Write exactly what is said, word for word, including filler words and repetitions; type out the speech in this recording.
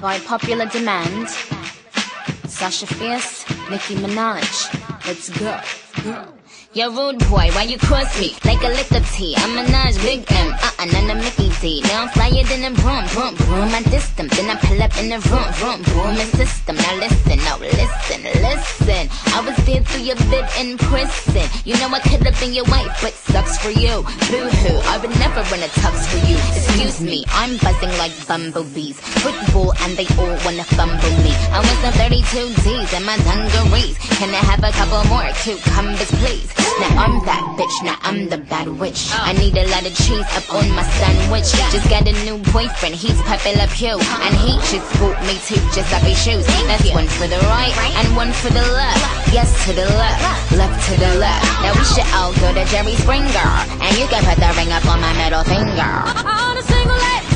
By popular demand, Sasha Fierce, Nicki Minaj. Let's go. go. Yo, rude boy, why you cross me? Like a liquor tea, I'm Minaj, Big M, uh-uh, none of Mickey D. Now I'm flyer than a broom, broom, broom, I diss them. Then I pull up in the room, room, boom, and system. Now listen, no, listen, listen. I was there through your bit in prison. You know I could have been your wife, but sucks for you. Boo-hoo, I would never run a tux for you. Excuse me, I'm buzzing like bumblebees. Football and they all wanna fumble me. I want some thirty-two D's in my dungarees. Can I have a couple more cucumbers, please? Now I'm that bitch, now I'm the bad witch. I need a lot of cheese up on my sandwich. Just got a new boyfriend, he's popular Pew, and he just bought me two Giuseppe shoes. That's one for the right and one for the left. Yes to the left, left to the left. Now we should all go to Jerry Springer, and you can put the ring up on my middle finger. On a single leg.